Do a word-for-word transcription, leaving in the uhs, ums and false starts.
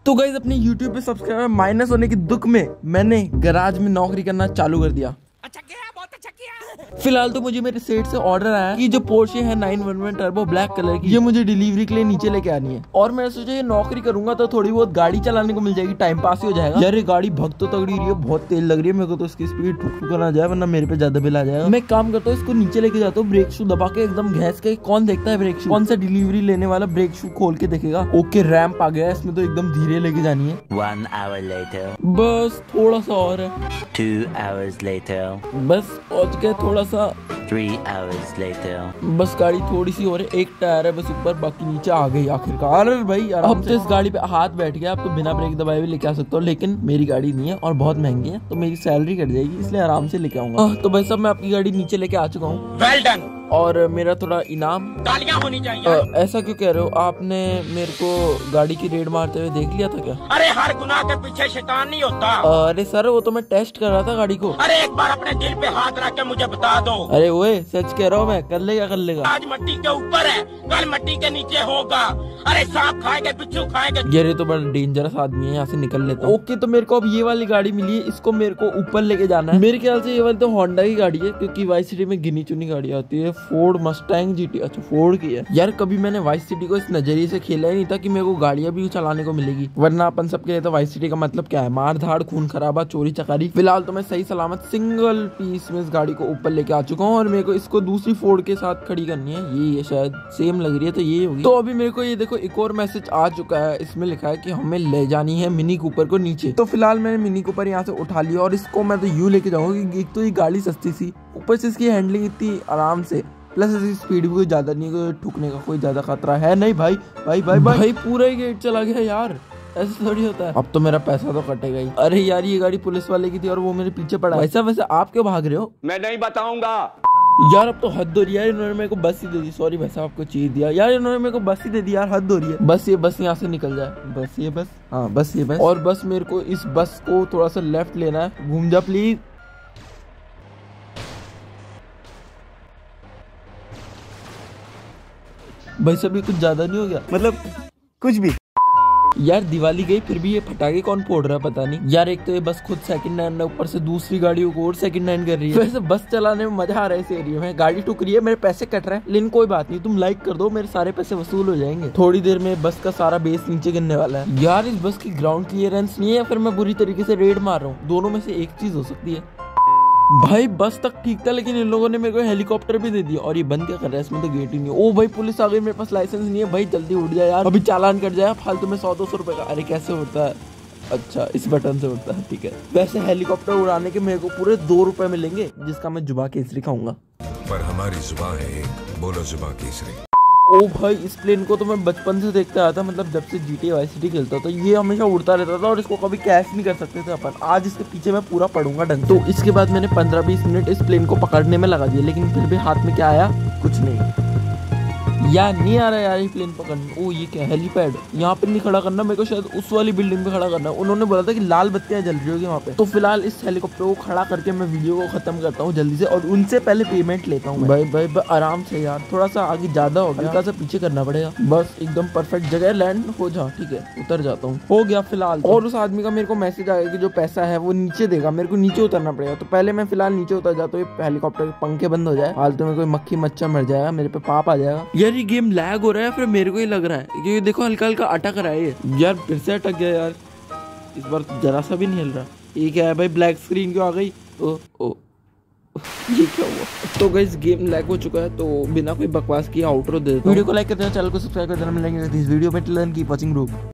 तो गाइस अपने YouTube पे सब्सक्राइबर माइनस होने के दुख में मैंने गैराज में नौकरी करना चालू कर दिया। अच्छा किया, बहुत अच्छा किया। फिलहाल तो मुझे मेरे सेट से ऑर्डर आया कि जो पोर्शे है nine one one turbo black colour की, ये मुझे डिलीवरी के लिए नीचे लेके आनी है। और मैंने सोचा ये नौकरी करूंगा तो थोड़ी बहुत गाड़ी चलाने को मिल जाएगी, टाइम पास ही हो जाएगा। यार ये गाड़ी भक्त तो तगड़ी रही है, बहुत तेज लग रही है मेरे को, तो इसकी स्पीड ठुक ठुक ना जाए वरना मेरे पे ज्यादा बिल आ जाएगा। मैं काम करता हूँ, इसको नीचे लेके जाता हूँ, ब्रेक शू दबा के एकदम घैस के। कौन देखता है ब्रेक शू? कौन सा डिलीवरी लेने वाला ब्रेक शू खोल के देखेगा? ओके रैंप आ गया, इसमें तो एकदम धीरे लेके जानी है। One hour later. बस थोड़ा सा और है। Two hours later. बस पहुंच गए थोड़ा सा। Three hours later. बस गाड़ी थोड़ी सी और है, एक टायर है बस ऊपर, बाकी नीचे आ गई आखिरकार। अरे भाई अब तो इस गाड़ी पे हाथ बैठ गया, अब तो बिना ब्रेक दबाए भी लेके आ सकता हूँ। लेकिन मेरी गाड़ी नहीं है और बहुत महंगी है, तो मेरी सैलरी कट जाएगी, इसलिए आराम से लेके आऊंगा। तो भाई साहब मैं आपकी गाड़ी नीचे लेके आ चुका हूँ। Well done. और मेरा थोड़ा इनाम तालियां होनी चाहिए। आ, ऐसा क्यों कह रहे हो? आपने मेरे को गाड़ी की रेड मारते हुए देख लिया था क्या? अरे हर गुनाह के पीछे शैतान नहीं होता। अरे सर वो तो मैं टेस्ट कर रहा था गाड़ी को। अरे एक बार अपने दिल पे हाथ रख के मुझे बता दो। अरे ओए सच कह रहा हूँ मैं, कर लेगा कर लेगा। आज मिट्टी के ऊपर है, कल मिट्टी के नीचे होगा। अरे सांप खाएंगे, बिच्छू खाएंगे। ये तो बड़ा डेंजरस आदमी है, यहाँ से निकल लेता हूँ। ओके तो मेरे को अब ये वाली गाड़ी मिली है, इसको मेरे को ऊपर लेके जाना है। मेरे ख्याल से ये वाली तो होंडा की गाड़ी है, क्योंकि वाई सिटी में गिनी चुनी गाड़ी आती है। फोर्ड मस्टैंग जीटी, अच्छा फोर्ड की है। यार कभी मैंने वाई सिटी को इस नजरिए से खेला ही नहीं था कि मेरे को गाड़ियां भी चलाने को मिलेगी, वरना अपन सबके लिए तो वाई सिटी का मतलब क्या है? मार धाड़, खून खराबा, चोरी चकारी। फिलहाल तो मैं सही सलामत सिंगल पीस में इस गाड़ी को ऊपर लेके आ चुका हूँ और मेरे को इसको दूसरी फोर्ड के साथ खड़ी करनी है। ये शायद सेम लग रही है, तो ये होगी। तो अभी मेरे को ये देखो एक और मैसेज आ चुका है, इसमें लिखा है कि हमें ले जानी है मिनी कूपर को नीचे। तो फिलहाल मैंने मिनी कूपर यहाँ से उठा लिया और इसको मैं तो यूं लेके जाऊंगा। एक तो ये गाड़ी सस्ती सी, ऊपर से इसकी हैंडलिंग इतनी आराम से, प्लस इसकी स्पीड भी कोई ज्यादा नहीं है, ठुकने का कोई ज्यादा खतरा है नहीं। भाई भाई भाई भाई, भाई पूरा ही गेट चला गया यार, ऐसा थोड़ी होता है। अब तो मेरा पैसा तो कटेगा ही। अरे यार ये गाड़ी पुलिस वाले की थी और वो मेरे पीछे पड़ा है। वैसा वैसे आप क्यों भाग रहे हो? मैं नहीं बताऊंगा यार। अब तो हद हो रही है, इन्होंने मेरे को बस ही दे दी। सॉरी भाई साहब, आपको चीज दिया यार, इन्होंने मेरे को बस ही दे दी यार, हद हो रही है। बस ये बस यहाँ से निकल जाए, बस ये बस, हाँ बस ये बस। और बस मेरे को इस बस को थोड़ा सा लेफ्ट लेना है। घूम जा प्लीज। भाई साहब ये कुछ ज्यादा नहीं हो गया? मतलब कुछ भी। यार दिवाली गई फिर भी ये फटाके कौन फोड़ रहा है पता नहीं। यार एक तो ये बस खुद सेकंड हैंड है, ऊपर से दूसरी गाड़ियों को और सेकंड हैंड कर रही है। वैसे बस चलाने में मजा आ रहा है इस एरिया में। गाड़ी टुक रही है, मेरे पैसे कट रहे हैं, लेकिन कोई बात नहीं, तुम लाइक कर दो, मेरे सारे पैसे वसूल हो जाएंगे। थोड़ी देर में बस का सारा बेस नीचे गिरने वाला है। यार इस बस की ग्राउंड क्लियरेंस नहीं है या फिर मैं बुरी तरीके से रेड मार रहा हूँ, दोनों में से एक चीज हो सकती है। भाई बस तक ठीक था, लेकिन इन लोगों ने मेरे को हेलीकॉप्टर भी दे दिया। और ये बंद क्या कर रहा है? इसमें तो गेट ही नहीं है। ओ भाई पुलिस आ गई, मेरे पास लाइसेंस नहीं है। भाई जल्दी उठ जाए यार, अभी चालान कट जाए फालतू में सौ दो सौ रुपए का। अरे कैसे उड़ता है? अच्छा इस बटन से उड़ता है, ठीक है। वैसे हेलीकॉप्टर उड़ाने के मेरे को पूरे दो रुपए मिलेंगे, जिसका मैं जुबा केसरी खाऊंगा। पर हमारी जुबान है एक, बोलो जुबा केसरी। ओ भाई इस प्लेन को तो मैं बचपन से देखते आया था, मतलब जब से जी टी वाई सिटी खेलता था, ये हमेशा उड़ता रहता था और इसको कभी कैच नहीं कर सकते थे अपन। आज इसके पीछे मैं पूरा पढ़ूंगा ढंग। तो इसके बाद मैंने पंद्रह बीस मिनट इस प्लेन को पकड़ने में लगा दिया, लेकिन फिर भी हाथ में क्या आया? कुछ नहीं। यार नहीं आ रहा यार ये प्लेन पकड़ने। ओ ये क्या हेलीपैड? यहाँ पे नहीं खड़ा करना मेरे को, शायद उस वाली बिल्डिंग पे खड़ा करना। उन्होंने बोला था कि लाल बत्तियां जल रही होगी वहाँ पे। तो फिलहाल इस हेलीकॉप्टर को खड़ा करके मैं वीडियो को खत्म करता हूँ जल्दी से, और उनसे पहले पेमेंट लेता हूँ। भाई भाई आराम से यार, थोड़ा सा आगे ज्यादा हो गया, हल्का सा पीछे करना पड़ेगा। बस एकदम परफेक्ट जगह लैंड हो जा, ठीक है उतर जाता हूँ। हो गया फिलहाल। और उस आदमी का मेरे को मैसेज आया कि जो पैसा है वो नीचे देगा, मेरे को नीचे उतरना पड़ेगा। तो पहले मैं फिलहाल नीचे उतर जाता हूँ, हेलीकॉप्टर के पंखे बंद हो जाए, फालतू में कोई मक्खी मच्छर मर जाएगा, मेरे पे पाप आ जाएगा। यार ये गेम लैग हो रहा है, फिर मेरे को ही लग रहा है कि देखो हल्का हल्का अटक रहा है ये। यार फिर से अटक गया यार, इस बार जरा सा भी नहीं हिल रहा। ये क्या है भाई, ब्लैक स्क्रीन क्यों आ गई? ओ ओ ये क्या हुआ? तो गाइस गेम लैग हो चुका है, तो बिना कोई बकवास किए आउटरो दे देता हूं। वीडियो को लाइक कर देना, चैनल को सब्सक्राइब कर देना। मिलेंगे इस वीडियो में। Till then keep watching bro.